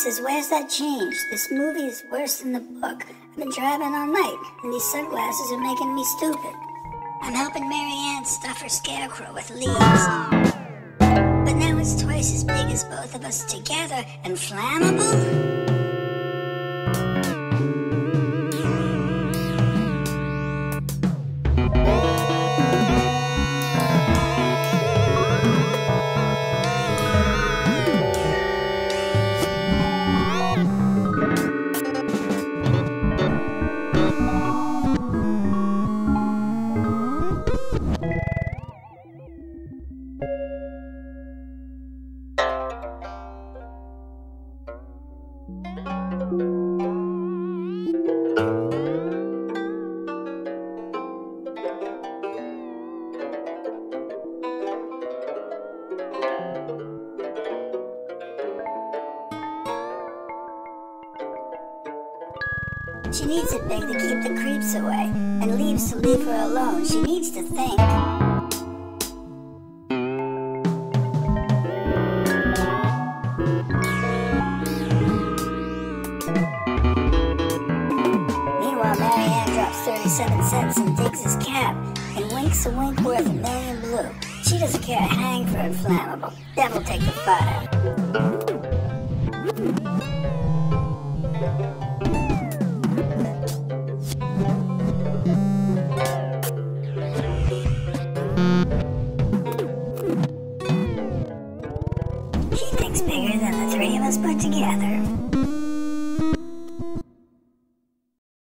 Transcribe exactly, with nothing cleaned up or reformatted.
says, where's that change? This movie is worse than the book. I've been driving all night, and these sunglasses are making me stupid. I'm helping Mary Ann stuff her scarecrow with leaves. But now it's twice as big as both of us together and flammable? She needs it big to keep the creeps away, and leaves to leave her alone. She needs to think. Meanwhile, Mary Ann drops thirty-seven cents and digs his cap, and winks a wink worth a million blue. She doesn't care a hang for inflammable. Devil take the fire. Thank you.